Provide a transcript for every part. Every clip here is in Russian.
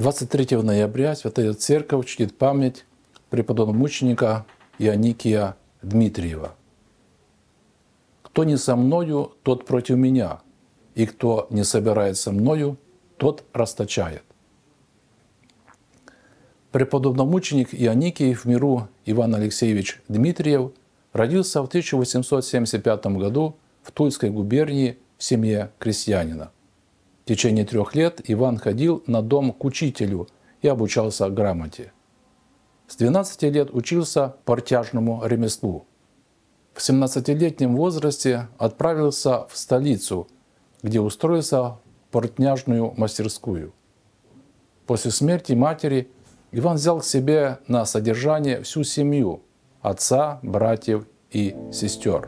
23 ноября Святая Церковь чтит память преподобного мученика Ионикия Дмитриева. «Кто не со мною, тот против меня, и кто не собирает со мною, тот расточает». Преподобномученик Ионикий в миру Иван Алексеевич Дмитриев родился в 1875 году в Тульской губернии в семье крестьянина. В течение 3 лет Иван ходил на дом к учителю и обучался грамоте. С 12 лет учился портяжному ремеслу. В 17-летнем возрасте отправился в столицу, где устроился в портняжную мастерскую. После смерти матери Иван взял к себе на содержание всю семью – отца, братьев и сестер.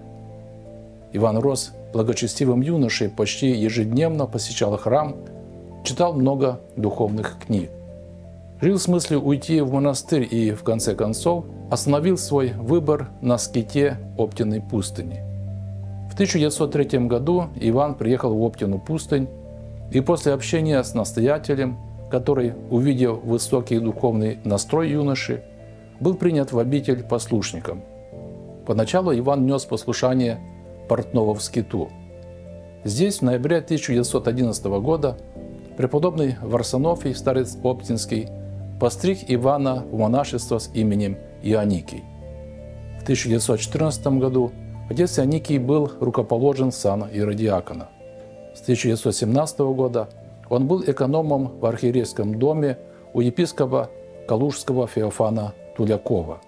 Иван рос благочестивым юношей, почти ежедневно посещал храм, читал много духовных книг. Жил с мыслью уйти в монастырь и, в конце концов, остановил свой выбор на ските Оптиной пустыни. В 1903 году Иван приехал в Оптину пустынь и после общения с настоятелем, который, увидев высокий духовный настрой юноши, был принят в обитель послушником. Поначалу Иван нес послушание портного в скиту. Здесь в ноябре 1911 года преподобный Варсонофий, старец Оптинский, постриг Ивана в монашество с именем Ионикий. В 1914 году отец Ионикий был рукоположен в сан иродиакона. С 1917 года он был экономом в архиерейском доме у епископа Калужского Феофана Тулякова.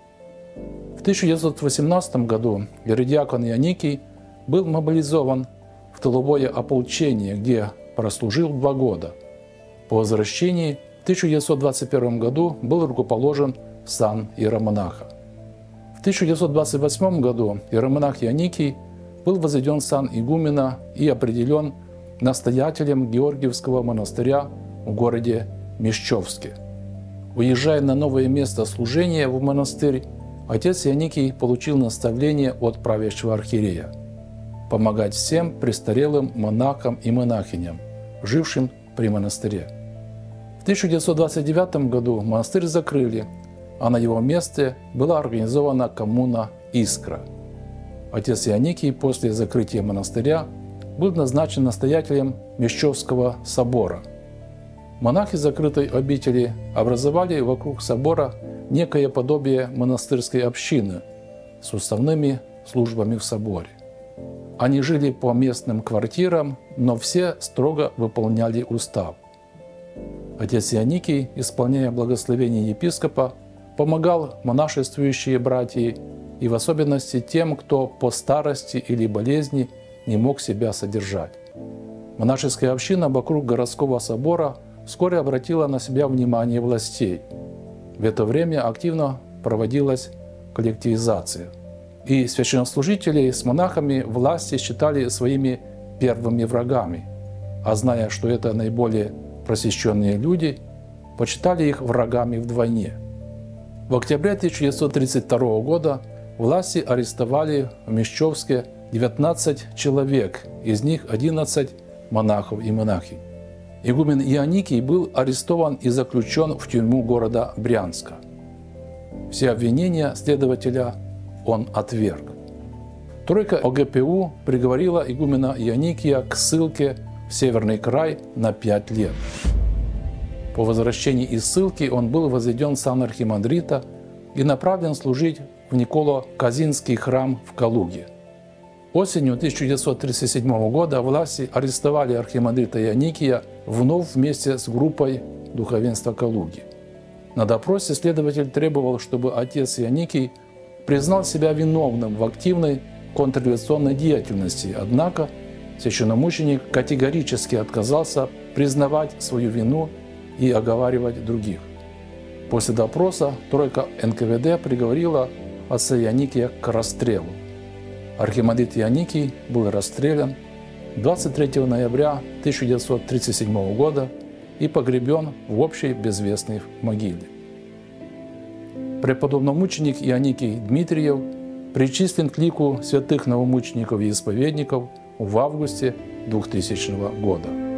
В 1918 году иродиакон Ионикий был мобилизован в тыловое ополчение, где прослужил 2 года. По возвращении в 1921 году был рукоположен в сан иеромонаха. В 1928 году иеромонах Ионикий был возведен в сан игумена и определен настоятелем Георгиевского монастыря в городе Мещовске. Уезжая на новое место служения в монастырь, отец Ионикий получил наставление от правящего архиерея помогать всем престарелым монахам и монахиням, жившим при монастыре. В 1929 году монастырь закрыли, а на его месте была организована коммуна «Искра». Отец Ионикий после закрытия монастыря был назначен настоятелем Мещовского собора. Монахи закрытой обители образовали вокруг собора некое подобие монастырской общины с уставными службами в соборе. Они жили по местным квартирам, но все строго выполняли устав. Отец Ионикий, исполняя благословение епископа, помогал монашествующие братья и в особенности тем, кто по старости или болезни не мог себя содержать. Монашеская община вокруг городского собора вскоре обратила на себя внимание властей. В это время активно проводилась коллективизация. И священнослужителей с монахами власти считали своими первыми врагами, а зная, что это наиболее просвещенные люди, почитали их врагами вдвойне. В октябре 1932 года власти арестовали в Мещовске 19 человек, из них 11 монахов и монахинь. Игумен Ионикий был арестован и заключен в тюрьму города Брянска. Все обвинения следователя он отверг. Тройка ОГПУ приговорила игумена Ионикия к ссылке в Северный край на 5 лет. По возвращении из ссылки он был возведен в сан архимандрита и направлен служить в Николо-Казинский храм в Калуге. Осенью 1937 года власти арестовали архимандрита Ионикия вновь вместе с группой духовенства Калуги. На допросе следователь требовал, чтобы отец Ионикий признал себя виновным в активной контрреволюционной деятельности, однако священномученик категорически отказался признавать свою вину и оговаривать других. После допроса тройка НКВД приговорила отца Ионикия к расстрелу. Архимандрит Ионикий был расстрелян 23 ноября 1937 года и погребен в общей безвестной могиле. Преподобномученик Ионикий Дмитриев причислен к лику святых новомучеников и исповедников в августе 2000 года.